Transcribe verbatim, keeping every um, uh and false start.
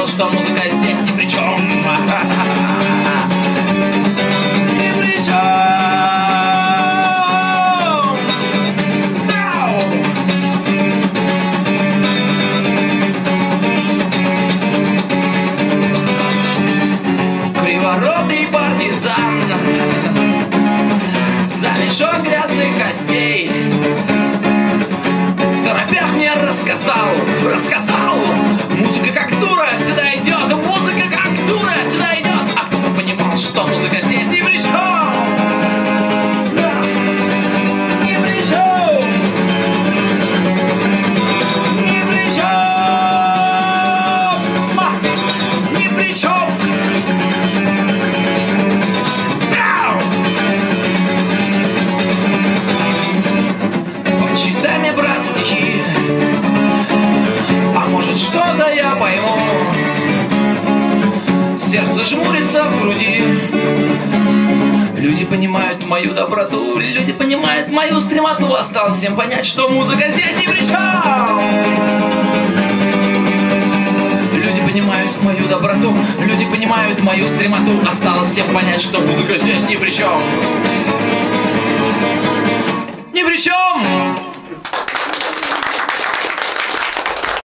понимал, что музыка здесь ни при чем. Ни при чем. Криворотый партизан, за мешок грязных костей, в торопях мне рассказал, рассказал. Музыка как дура сюда идет, музыка как дура сюда идет. А кто-то понимал, что музыка здесь ни при чем. Ни при чем. Ни при чем. Ни при чем. Почитай мне, брат, стихи, а может что-то я пойму. Сердце жмурится в груди. Люди понимают мою доброту, люди понимают мою стремоту. Осталось всем понять, что музыка здесь ни при чем. Люди понимают мою доброту, люди понимают мою стремоту. Осталось всем понять, что музыка здесь ни при чем. Ни при чем.